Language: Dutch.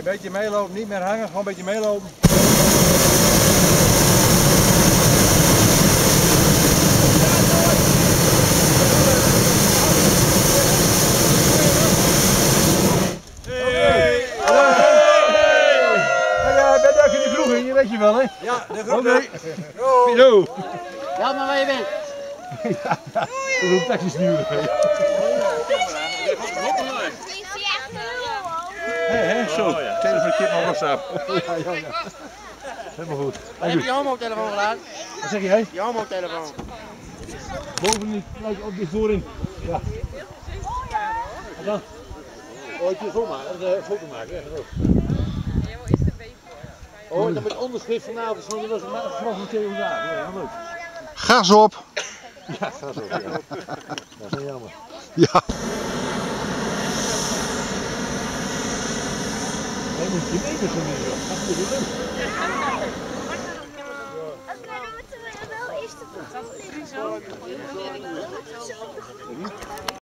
Een beetje meelopen, niet meer hangen, gewoon een beetje meelopen. Je weet je wel, hè? Ja, de groep. Oké. Pino. Ja, maar waar je bent. We doen taxi sturen. Hé, zo. Kijk even een keer naar WhatsApp. Ja. Helemaal goed. Heb je homo-telefoon gedaan? Wat zeg jij? Je homo-telefoon. Boven niet, gelijk op die voering. Ja. En dan? Ooit je zo maken, een foto maken. Oh, dan met onderschrift vanavond, want dat was een Theo daar. Ja, leuk. Gas op! Ja, ga zo. Ja. Dat is jammer. Ja. Hij moet je mee met zo'n video. Dat is natuurlijk leuk. Oké, dan moeten we wel eerst de